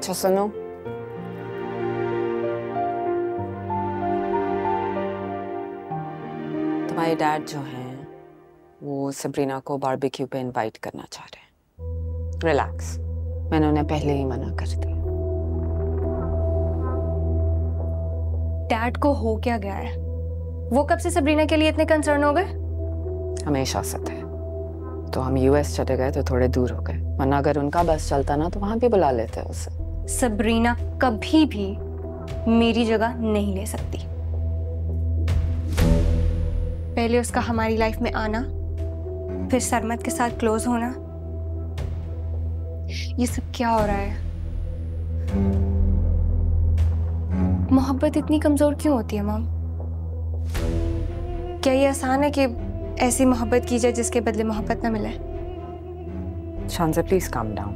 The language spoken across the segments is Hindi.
अच्छा सुनो, तुम्हारे डैड जो हैं वो सबरीना को बारबेक्यू पे इनवाइट करना चाह रहे हैं। रिलैक्स, मैंने उन्हें पहले ही मना कर दिया। डैड को हो क्या गया है? वो कब से सबरीना के लिए इतने कंसर्न हो गए? हमेशा से थे। तो हम यूएस चले गए तो थोड़े दूर हो गए, वरना अगर उनका बस चलता ना तो वहां भी बुला लेते उसे। सबरीना कभी भी मेरी जगह नहीं ले सकती। पहले उसका हमारी लाइफ में आना, फिर सरमत के साथ क्लोज होना, ये सब क्या हो रहा है? मोहब्बत इतनी कमजोर क्यों होती है मॉम? क्या ये आसान है कि ऐसी मोहब्बत की जाए जिसके बदले मोहब्बत ना मिले? Shanza please calm down.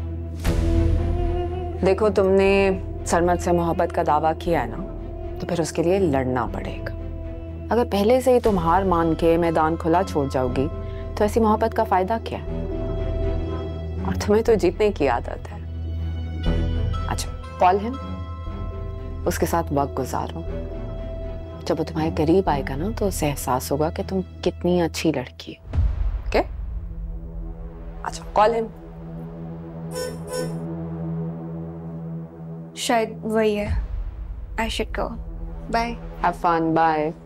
देखो, तुमने सरमत से मोहब्बत का दावा किया है ना, तो फिर उसके लिए लड़ना पड़ेगा। अगर पहले से ही तुम हार मान के मैदान खुला छोड़ जाओगी तो ऐसी मोहब्बत का फायदा क्या? और तुम्हें तो जीतने की आदत है। अच्छा, कॉल हिम, उसके साथ वक्त गुजारो। जब वो तुम्हारे करीब आएगा ना तो उसे एहसास होगा कि तुम कितनी अच्छी लड़की हो। ओके? अच्छा, कॉल हिम। शायद वही है। I should go. Bye. Have fun. Bye.